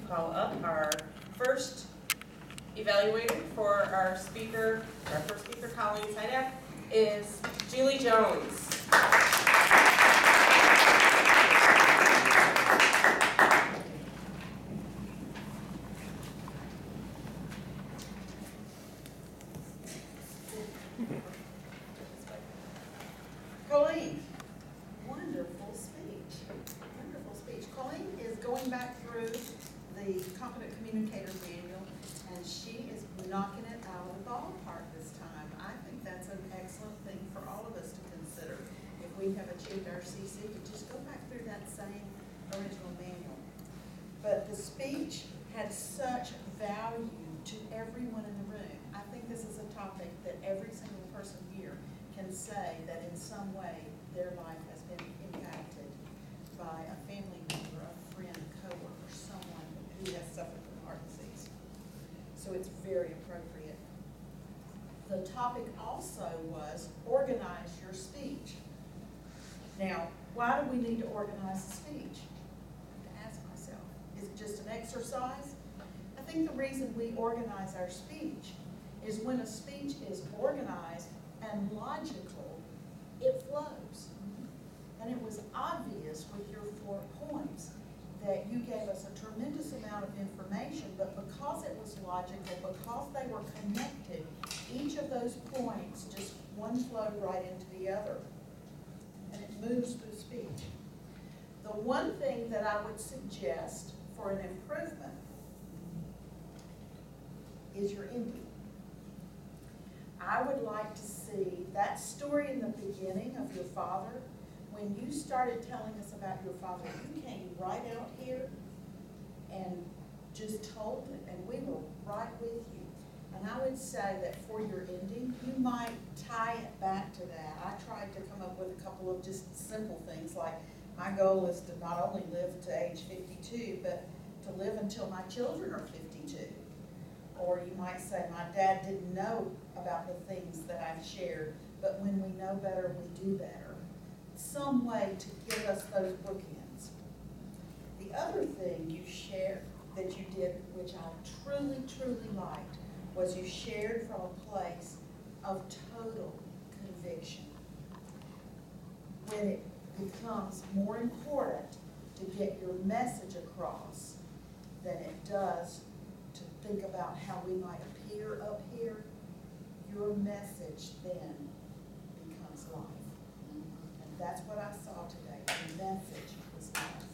call up our first evaluator for our first speaker, Colleen Siadak, is Julie Jones. Colleen, wonderful speech. Wonderful speech. Colleen is going back through the Competent Communicator Manual, and she is knocking it out of the ballpark this time. I think that's an excellent thing for all of us to consider. If we have achieved our CC, to just go back through that same original manual. But the speech had such value to everyone in the room. I think this is a topic that every single person here can say that in some way their life has been impacted by a family member, a friend, a coworker, someone who has suffered from heart disease. So it's very appropriate. The topic also was organize your speech. Now, why do we need to organize the speech? I have to ask myself, is it just an exercise? I think the reason we organize our speech is when a speech is organized and logical, it flows. And it was obvious with your 4 points that you gave us a tremendous amount of information, but because it was logical, because they were connected, each of those points, just one flowed right into the other. And it moves through speech. The one thing that I would suggest for an improvement is your ending. I would like to see that story in the beginning of your father. When you started telling us about your father, you came right out here and just told it, and we were right with you. And I would say that for your ending, you might tie it back to that. I tried to come up with a couple of just simple things, like my goal is to not only live to age 52, but to live until my children are 52. Or you might say, my dad didn't know about the things that I've shared, but when we know better, we do better. Some way to give us those bookends. The other thing you shared that you did, which I truly, truly liked, was you shared from a place of total conviction. When it becomes more important to get your message across than it does to think about how we might appear up here, your message then becomes life. And that's what I saw today. The message was life.